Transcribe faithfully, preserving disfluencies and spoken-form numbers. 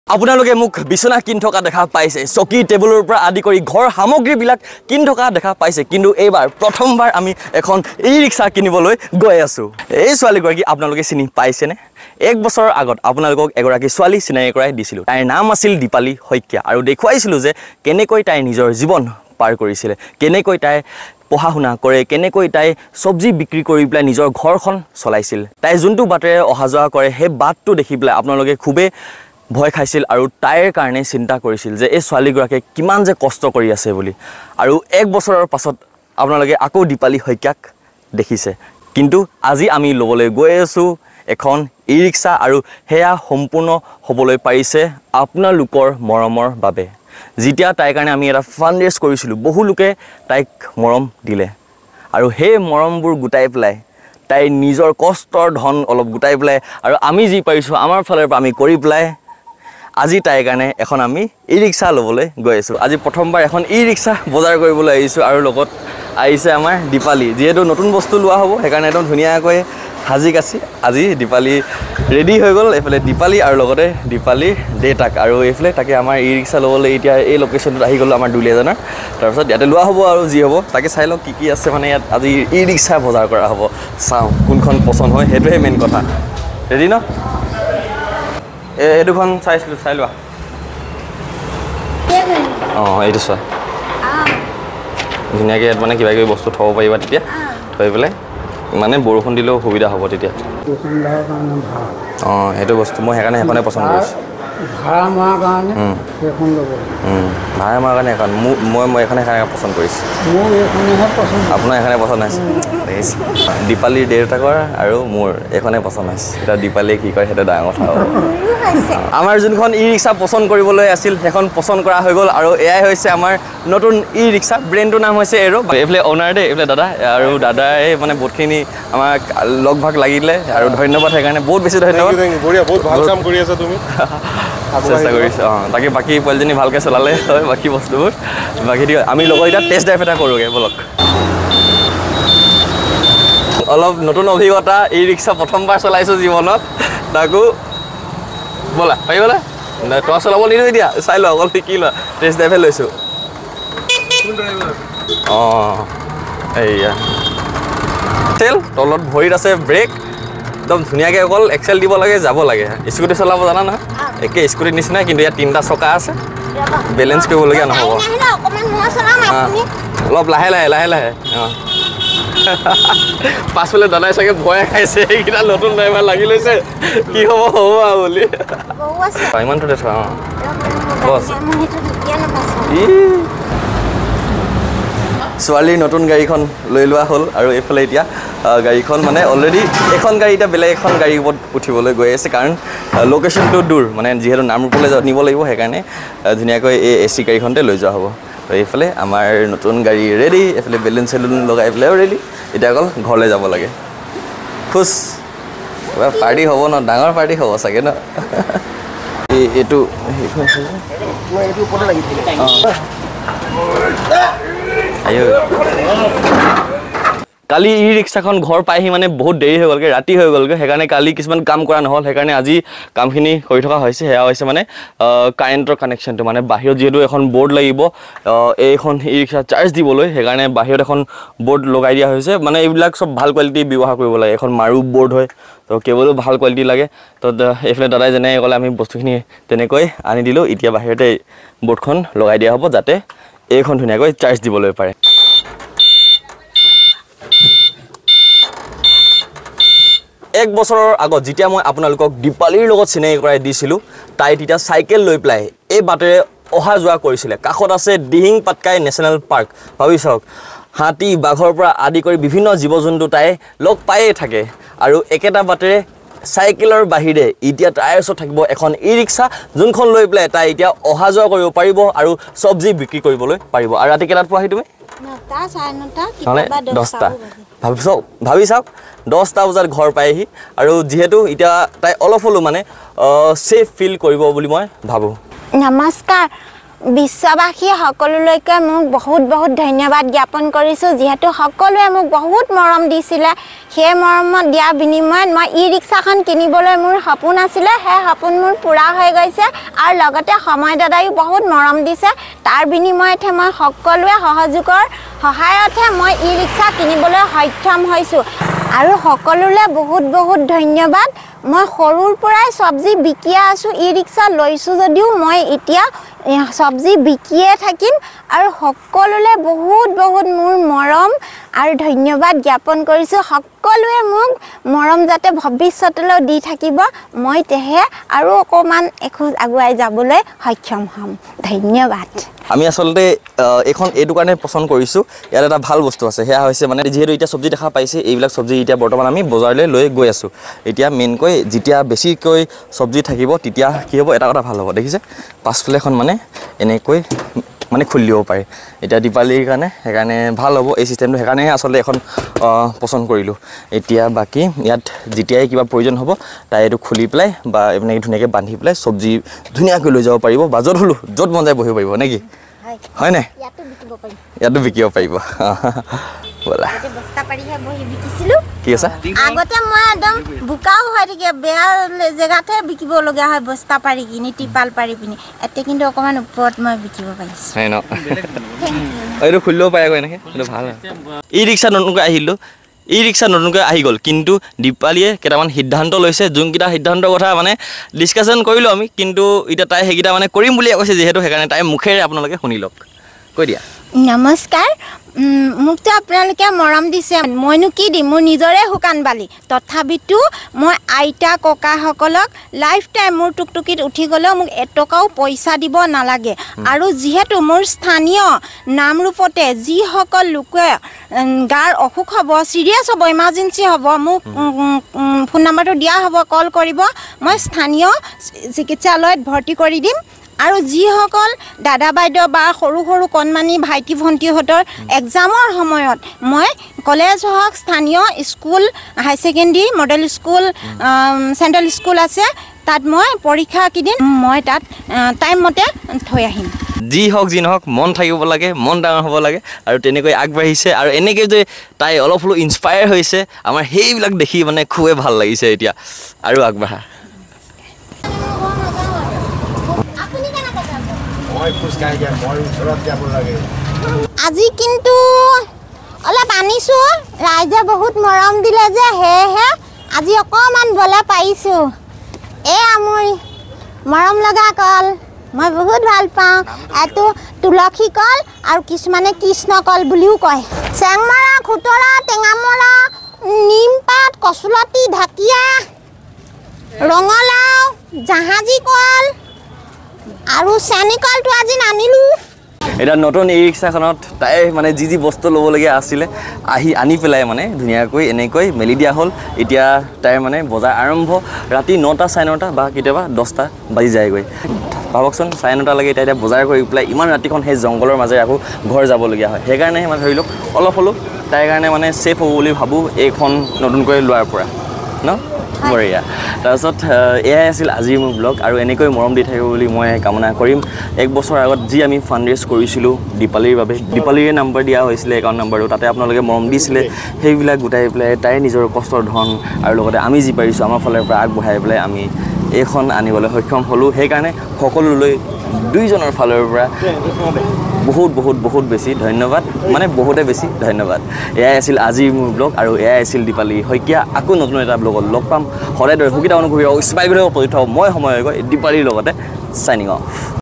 আপোনালোকে মোক বিছনা কিন থকা দেখা পাইছে চকী টেবুলৰ পৰা আদি কৰি ঘৰ সামগ্ৰীবিলাক কিন থকা দেখা পাইছে কিন্তু এইবাৰ প্ৰথমবাৰ আমি এখন ই ৰিক্সা কিনিবলৈ গৈ আছো এই ছোৱালীগৰাকী আপোনালোকে চিনি পাইছেনে এক বছৰৰ আগত আপোনালোকক এগৰাকী ছোৱালী চিনাকি কৰাই দিছিলো তাইৰ নাম আছিল দীপালী শইকীয়া আৰু দেখুৱাইছিলো যে কেনেকৈ তাই নিজৰ জীৱন পাৰ কৰিছিল কেনেকৈ তাই পঢ়া শুনা কৰে কেনেকৈ তাই সবজি বিক্ৰী কৰি পেলাই নিজৰ ঘৰখন চলাইছিল তাই যোনটো বাটেৰে অহা যোৱা কৰে সেই বাটটো দেখি পেলাই আপোনালোকে খুবে ভয় খাইছিল আৰু তাইৰ কাৰণে চিন্তা কৰিছিল যে এই ছোৱালীগৰাকীয়ে কিমান যে কষ্ট কৰি আছে বুলি আৰু এক বছৰৰ পাছত আপোনালোকে আকৌ দীপালী শইকীয়াক দেখিছে কিন্তু আজি আমি ল'বলৈ গৈ আছো এখন ই ৰিক্সা আৰু হেয়া সম্পূৰ্ণ হ'বলৈ পাৰিছে আপোনালোকৰ মৰমৰ বাবে যেতিয়া তাইৰ কাৰণে আমি এটা ফাণ্ড ৰেজ কৰিছিলোঁ বহু লোকে তাইক মৰম দিলে আৰু সেই মৰমবোৰ গোটাই পেলাই তাই নিজৰ কষ্টৰ ধন অলপ গোটাই পেলাই আৰু আমি যি পাৰিছোঁ আমাৰ ফালৰ পৰা আমি কৰি পেলাই আজি তাইৰ কাৰণে এখন আমি ই ৰিক্সা ল'বলৈ গৈ আছোঁ আজি প্ৰথমবাৰ এখন ই ৰিক্সা বজাৰ কৰিবলৈ আহিছোঁ আৰু লগত আহিছে আমাৰ দীপালী যিহেতু নতুন বস্তু লোৱা হ'ব সেইকাৰণে একদম ধুনীয়াকৈ সাজি কাচি আজি দীপালী ৰেডি হৈ গ'ল এইফালে দীপালী আৰু লগতে দীপালীৰ দেউতাক আৰু এইফালে তাকে আমাৰ ই ৰিক্সা ল'বলৈ এতিয়া এই লোকেশ্যনটোত আহি গ'লো আমাৰ দুলীয়াজনৰ তাৰপিছত ইয়াতে লোৱা হ'ব আৰু যি হ'ব তাকে চাই লওক কি কি আছে মানে ইয়াত আজি ই ৰিক্সা বজাৰ কৰা হ'ব চাওঁ কোনখন পচন্দ হয় সেইটোৱে মেইন কথা ৰেডি ন এই দুখন চাইছিলোঁ চাই লোৱা অঁ এইটো চোৱা ধুনীয়াকৈ ইয়াত মানে কিবা কিবি বস্তু থ'ব পাৰিবা তেতিয়া থৈ পেলাই মানে বৰষুণ দিলেও সুবিধা হ'ব তেতিয়া অঁ সেইটো বস্তু মই সেইকাৰণে সেইখনে পচন্দ কৰিছোঁ ভাড়া মৰাৰ কাৰণে সেইখন ল'ব ভাড়া মৰাৰ কাৰণে এখন মোক মই মই এইখনে সেইকাৰণে পচন্দ কৰিছোঁ মোৰ এইখনেহে পচন্দ আপোনাৰ এইখনে পচন্দ হৈছে দেখিছে দীপালীৰ দেউতাকৰ আৰু মোৰ এইখনে পচন্দ হৈছে এতিয়া দীপালীয়ে কি কৰে সেইটো ডাঙৰ কথা হ'ব আমাৰ যোনখন ই ৰিক্সা পচন্দ কৰিবলৈ আছিল সেইখন পচন্দ কৰা হৈ গ'ল আৰু এয়াই হৈছে আমাৰ নতুন ই ৰিক্সা ব্ৰেণ্ডটোৰ নাম হৈছে এৰো এইফালে অ'নাৰ দে এইফালে দাদা আৰু দাদাই মানে বহুতখিনি আমাক লগ ভাগ লাগিলে আৰু ধন্যবাদ সেইকাৰণে বহুত বেছি ধন্যবাদ বঢ়িয়া বহুত ভাল কাম কৰি আছা তুমি চেষ্টা কৰিছোঁ অঁ তাকে বাকী পোৱালিজনী ভালকৈ চলালে হয় বাকী বস্তুবোৰ বাকী দিয়ক আমি লগৰ এতিয়া টেষ্ট ড্ৰাইভ এটা কৰোঁগৈ ব'লক অলপ নতুন অভিজ্ঞতা ই ৰিক্সা প্ৰথমবাৰ চলাইছোঁ জীৱনত তাকো ব'লা পাৰিবনে তোমাৰ চলাব নিদিওঁ এতিয়া চাই লোৱা অকল শিকি লোৱা টেষ্ট ড্ৰাইভে লৈছোঁ অঁ এইয়া তেল তলত ভৰিত আছে ব্ৰেক একদম ধুনীয়াকৈ অকল এক্সেল দিব লাগে যাব লাগে স্কুটি চলাব জানা নহয় একে স্কুটিৰ নিচিনা কিন্তু ইয়াত তিনিটা চকা আছে বেলেঞ্চ কৰিবলগীয়া নহ'ব অলপ লাহে লাহে লাহে লাহে অঁ পাছফালে দাদাই চাগে ভয় খাইছে এইকেইটা নতুন ড্ৰাইভাৰ লাগি লৈছে কি হ'ব হ'ব আৰু বুলি ইমানটোতে চোৱা অঁ বছ ছোৱালীৰ নতুন গাড়ীখন লৈ লোৱা হ'ল আৰু এইফালে এতিয়া গাড়ীখন মানে অলৰেডি এখন গাড়ী এতিয়া বেলেগ এখন গাড়ীৰ ওপৰত উঠিবলৈ গৈ আছে কাৰণ লোকেশ্যনটো দূৰ মানে যিহেতু নামৰূপলৈ নিব লাগিব সেইকাৰণে ধুনীয়াকৈ এই এ চি গাড়ীখনতে লৈ যোৱা হ'ব তো এইফালে আমাৰ নতুন গাড়ী ৰেডি এইফালে বেলুন চেলুন লগাই পেলাইও ৰেডি এতিয়া অকল ঘৰলৈ যাব লাগে খুচ পাৰ্টি হ'ব ন ডাঙৰ পাৰ্টি হ'ব চাগে ন এই এইটো কালি ই ৰিক্সাখন ঘৰ পাইহি মানে বহুত দেৰি হৈ গ'লগৈ ৰাতি হৈ গ'লগৈ সেইকাৰণে কালি কিছুমান কাম কৰা নহ'ল সেইকাৰণে আজি কামখিনি কৰি থকা হৈছে সেয়া হৈছে মানে কাৰেণ্টৰ কানেকশ্যনটো মানে বাহিৰত যিহেতু এখন বৰ্ড লাগিব এইখন ই ৰিক্সা চাৰ্জ দিবলৈ সেইকাৰণে বাহিৰত এখন বৰ্ড লগাই দিয়া হৈছে মানে এইবিলাক চব ভাল কোৱালিটি ব্যৱহাৰ কৰিব লাগে এখন মাৰু বৰ্ড হয় তো কেৱলো ভাল কোৱালিটি লাগে তো এইফালে দাদাই যেনে ক'লে আমি বস্তুখিনি তেনেকৈ আনি দিলোঁ এতিয়া বাহিৰতে বৰ্ডখন লগাই দিয়া হ'ব যাতে এইখন ধুনীয়াকৈ চাৰ্জ দিবলৈ পাৰে এক বছৰৰ আগত যেতিয়া মই আপোনালোকক দীপালীৰ লগত চিনাকি কৰাই দিছিলোঁ তাই তেতিয়া চাইকেল লৈ পেলাই এই বাটেৰে অহা যোৱা কৰিছিলে কাষত আছে দিহিং পাটকাই নেশ্যনেল পাৰ্ক ভাবি চাওক হাতী বাঘৰ পৰা আদি কৰি বিভিন্ন জীৱ জন্তু তাই লগ পায়েই থাকে আৰু একেটা বাটেৰে চাইকেলৰ বাহিৰে এতিয়া তাইৰ ওচৰত থাকিব এখন ই ৰিক্সা যোনখন লৈ পেলাই তাই এতিয়া অহা যোৱা কৰিব পাৰিব আৰু চব্জি বিক্ৰী কৰিবলৈ পাৰিব আৰু ৰাতি কেইটাত পোৱাহি তুমি দহটা ভাবি চাওক ভাবি চাওক দহটা বজাত ঘৰ পায়হি আৰু যিহেতু এতিয়া তাই অলপ হ'লেও মানে ছেফ ফিল কৰিব বুলি মই ভাবোঁ নমস্কাৰ বিশ্ববাসী সকলোলৈকে মোক বহুত বহুত ধন্যবাদ জ্ঞাপন কৰিছোঁ যিহেতু সকলোৱে মোক বহুত মৰম দিছিলে সেই মৰমত দিয়াৰ বিনিময়ত মই ই ৰিক্সাখন কিনিবলৈ মোৰ সপোন আছিলে সেই সপোন মোৰ পূৰা হৈ গৈছে আৰু লগতে সময় দাদায়ো বহুত মৰম দিছে তাৰ বিনিময়তহে মই সকলোৱে সহযোগৰ সহায়তহে মই ই ৰিক্সা কিনিবলৈ সক্ষম হৈছোঁ আৰু সকলোলৈ বহুত বহুত ধন্যবাদ মই সৰুৰ পৰাই চব্জি বিকিয়ে আছোঁ ই ৰিক্সা লৈছোঁ যদিও মই এতিয়া চব্জি বিকিয়ে থাকিম আৰু সকলোলৈ বহুত বহুত মোৰ মৰম আৰু ধন্যবাদ জ্ঞাপন কৰিছোঁ সকলোৱে মোক মৰম যাতে ভৱিষ্যতলৈ দি থাকিব মই তেহে আৰু অকণমান এখোজ আগুৱাই যাবলৈ সক্ষম হ'ম ধন্যবাদ আমি আসলতে এখন এইটো কাৰণে পছন্দ কৰিছোঁ ইয়াত এটা ভাল বস্তু আছে সেয়া হৈছে মানে যিহেতু এতিয়া চব্জি দেখা পাইছে এইবিলাক চব্জি এতিয়া বৰ্তমান আমি বজাৰলৈ লৈ গৈ আছোঁ এতিয়া মেইনকৈ যেতিয়া বেছিকৈ চব্জি থাকিব তেতিয়া কি হ'ব এটা কথা ভাল হ'ব দেখিছে পাছফালে এখন মানে এনেকৈ মানে খুলি দিব পাৰে এতিয়া দীপাৱলীৰ কাৰণে সেইকাৰণে ভাল হ'ব এই চিষ্টেমটো সেইকাৰণে আচলতে এখন পছন্দ কৰিলোঁ এতিয়া বাকী ইয়াত যেতিয়াই কিবা প্ৰয়োজন হ'ব তাই এইটো খুলি পেলাই বা এনেকৈ ধুনীয়াকৈ বান্ধি পেলাই চব্জি ধুনীয়াকৈ লৈ যাব পাৰিব বা য'ত হ'লেও য'ত মন যায় বহিব পাৰিব নেকি হয় নাই ইয়াতো বিকিব পাৰিব ব'লা কি আছে আগতে মই একদম বোকাও হৈ থাকে বেয়া জেগাতে বিকিব লগা হয় বস্তা পাৰি কিনি টিপাল পাৰি পিনি এতিয়া কিন্তু অকণমান ওপৰত মই বিকিব পাৰিছোঁ হয় ন এইটো খুলি ল'ব পাৰে আকৌ এনেকৈ এইটো ভাল ই ৰিক্সা নতুনকৈ আহিলোঁ ই ৰিক্সা নতুনকৈ আহি গ'ল কিন্তু দীপালীয়ে কেইটামান সিদ্ধান্ত লৈছে যোনকেইটা সিদ্ধান্তৰ কথা মানে ডিছকাশ্যন কৰিলোঁ আমি কিন্তু এতিয়া তাই সেইকেইটা মানে কৰিম বুলিয়ে কৈছে যিহেতু সেইকাৰণে তাই মুখেৰে আপোনালোকে শুনি লওক কৈ দিয়া নমস্কাৰ মোকতো আপোনালোকে মৰম দিছে মইনো কি দিম মোৰ নিজৰে শুকান বালি তথাপিতো মই আইতা ককাসকলক লাইফ টাইম মোৰ টুকটুকিত উঠি গ'লেও মোক এটকাও পইচা দিব নালাগে আৰু যিহেতু মোৰ স্থানীয় নামৰূপতে যিসকল লোকে গাৰ অসুখ হ'ব চিৰিয়াছ হ'ব ইমাৰ্জেঞ্চি হ'ব মোক ফোন নম্বৰটো দিয়া হ'ব কল কৰিব মই স্থানীয় চিকিৎসালয়ত ভৰ্তি কৰি দিম আৰু যিসকল দাদা বাইদেউ বা সৰু সৰু কণমানি ভাইটি ভণ্টিহঁতৰ এক্সামৰ সময়ত মই কলেজ হওক স্থানীয় school high secondary model school central school আছে তাত মই পৰীক্ষা কেইদিন মই তাত টাইম মতে থৈ আহিম যি হওক যি নহওক মন থাকিব লাগে মন ডাঙৰ হ'ব লাগে আৰু তেনেকৈ আগবাঢ়িছে আৰু এনেকৈ যে তাই অলপ হ'লেও ইনস্পায়াৰ হৈছে আমাৰ সেইবিলাক দেখি মানে খুবেই ভাল লাগিছে এতিয়া আৰু আগবাঢ়া আজি কিন্তু অলপ আনিছোঁ ৰাইজে বহুত মৰম দিলে যে সেয়েহে আজি অকণমান বলে পাৰিছোঁ এয়া মোৰ মৰম লগা কল মই বহুত ভাল পাওঁ এইটো তুলসী কল আৰু কিছুমানে কৃষ্ণ কল বুলিও কয় চেংমৰা খুতৰা টেঙামৰা নিমপাত কচুলতি ঢাকিয়া ৰঙালাও জাহাজী কল আৰু চেনি কলটো আজি নানিলোঁ এটা নতুন ই ৰিক্সাখনত তাই মানে যি যি বস্তু ল'বলগীয়া আছিলে আহি আনি পেলাই মানে ধুনীয়াকৈ এনেকৈ মেলি দিয়া হ'ল এতিয়া তাইৰ মানে বজাৰ আৰম্ভ ৰাতি নটা চাৰে নটা বা কেতিয়াবা দহটা বাজি যায়গৈ ভাবকচোন চাৰে নটালৈকে এতিয়া এতিয়া বজাৰ কৰি পেলাই ইমান ৰাতিখন সেই জংঘলৰ মাজেৰে আকৌ ঘৰ যাবলগীয়া হয় সেইকাৰণে মানে ধৰি লওক অলপ হ'লেও তাইৰ কাৰণে মানে ছেফ হ'ব বুলি ভাবোঁ এইখন নতুনকৈ লোৱাৰ পৰা ন বঢ়িয়া তাৰপিছত এয়াই আছিল আজিৰ মোৰ ব্লগ আৰু এনেকৈ মৰম দি থাকিব বুলি মই কামনা কৰিম এক বছৰ আগত যি আমি ফাণ্ড ৰেইজ কৰিছিলোঁ দীপালীৰ বাবে দীপালীৰে নাম্বাৰ দিয়া হৈছিলে একাউণ্ট নাম্বাৰটো তাতে আপোনালোকে মৰম দিছিলে সেইবিলাক গোটাই পেলাই তাই নিজৰ কষ্টৰ ধন আৰু লগতে আমি যি পাৰিছোঁ আমাৰ ফালৰ পৰা আগবঢ়াই পেলাই আমি এইখন আনিবলৈ সক্ষম হ'লোঁ সেইকাৰণে সকলোলৈ দুইজনৰ ফালৰ পৰা বহুত বহুত বহুত বেছি ধন্যবাদ মানে বহুতে বেছি ধন্যবাদ এয়াই আছিল আজিৰ মোৰ ব্লগ আৰু এয়াই আছিল দীপালী শইকীয়া আকৌ নতুন এটা ব্লগত লগ পাম সদায় দৰে সুবিধা অনুভৱী স্মাইল ভিডিঅ' প্ৰতি মই সময় হৈ গৈ দীপালীৰ লগতে চাইনিং অফ